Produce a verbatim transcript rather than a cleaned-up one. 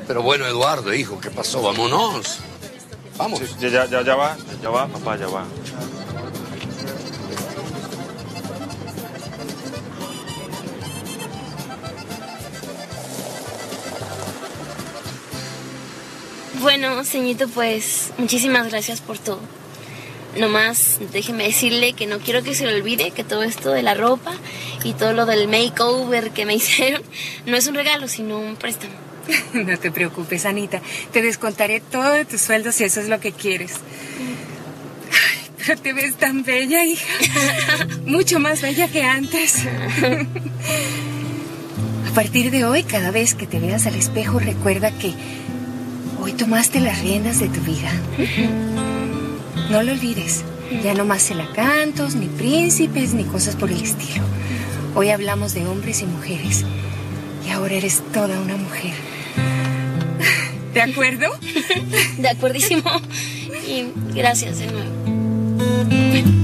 Pero bueno, Eduardo, hijo, ¿qué pasó? Vámonos. Vamos. Sí, ya, ya, ya va, ya va, papá, ya va. Bueno, ceñito, pues muchísimas gracias por todo. Nomás déjeme decirle que no quiero que se le olvide que todo esto de la ropa y todo lo del makeover que me hicieron no es un regalo, sino un préstamo. No te preocupes, Anita. Te descontaré todo de tus sueldos si eso es lo que quieres. Ay, pero te ves tan bella, hija. Mucho más bella que antes. A partir de hoy, cada vez que te veas al espejo, recuerda que hoy tomaste las riendas de tu vida. No lo olvides. Ya no más celacantos, ni príncipes, ni cosas por el estilo. Hoy hablamos de hombres y mujeres. Y ahora eres toda una mujer. ¿De acuerdo? De acuerdísimo. Y gracias de nuevo.